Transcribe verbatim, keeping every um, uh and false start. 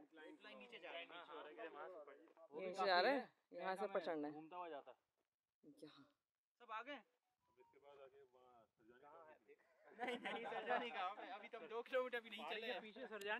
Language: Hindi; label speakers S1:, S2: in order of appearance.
S1: लाइन नीचे जा रहा है,
S2: नीचे जा रहे हैं, यहाँ से पर चढ़ना है,
S1: घूमता हुआ जाता है।
S2: यहाँ
S1: सब आ गए। इसके बाद आगे वहाँ सरजानी कहाँ है? नहीं नहीं सरजानी कहाँ है? अभी तब दो किलोमीटर भी नहीं चले। पीछे सरजानी